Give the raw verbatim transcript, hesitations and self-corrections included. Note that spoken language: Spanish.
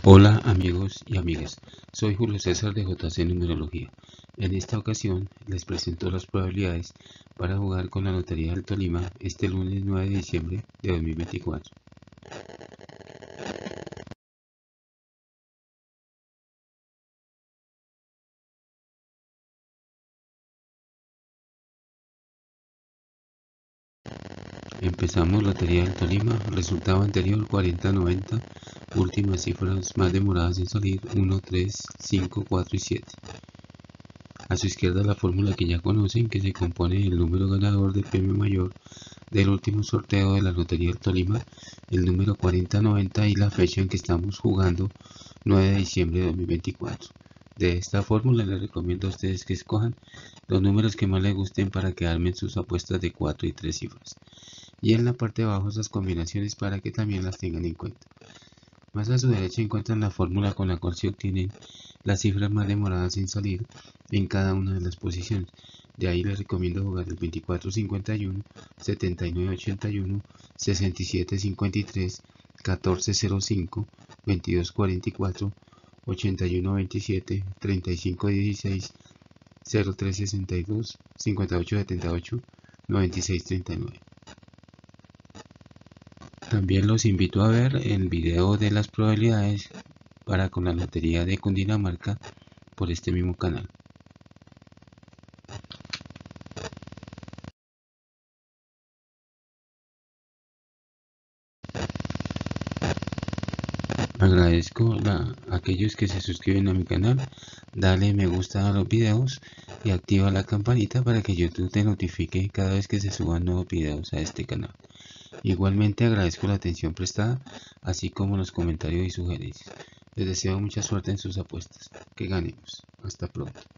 Hola amigos y amigas, soy Julio César de J C Numerología. En esta ocasión les presento las probabilidades para jugar con la Lotería del Tolima este lunes nueve de diciembre de dos mil veinticuatro. Empezamos Lotería del Tolima, resultado anterior cuarenta noventa, últimas cifras más demoradas en salir uno, tres, cinco, cuatro y siete. A su izquierda la fórmula que ya conocen, que se compone del número ganador del premio mayor del último sorteo de la Lotería del Tolima, el número cuarenta noventa y la fecha en que estamos jugando, nueve de diciembre de dos mil veinticuatro. De esta fórmula les recomiendo a ustedes que escojan los números que más les gusten para que armen sus apuestas de cuatro y tres cifras. Y en la parte de abajo esas combinaciones para que también las tengan en cuenta. Más a su derecha encuentran la fórmula con la cual se obtienen las cifras más demoradas en salir en cada una de las posiciones. De ahí les recomiendo jugar el veinticuatro cincuenta y uno, setenta y nueve ochenta y uno, sesenta y siete cincuenta y tres, catorce cero cinco, veintidós cuarenta y cuatro, ochenta y uno veintisiete, treinta y cinco dieciséis, cero tres sesenta y dos, cincuenta y ocho setenta y ocho, noventa y seis treinta y nueve. También los invito a ver el video de las probabilidades para con la Lotería de Cundinamarca por este mismo canal. Agradezco a aquellos que se suscriben a mi canal, dale me gusta a los videos y activa la campanita para que YouTube te notifique cada vez que se suban nuevos videos a este canal. Igualmente agradezco la atención prestada, así como los comentarios y sugerencias. Les deseo mucha suerte en sus apuestas. Que ganemos. Hasta pronto.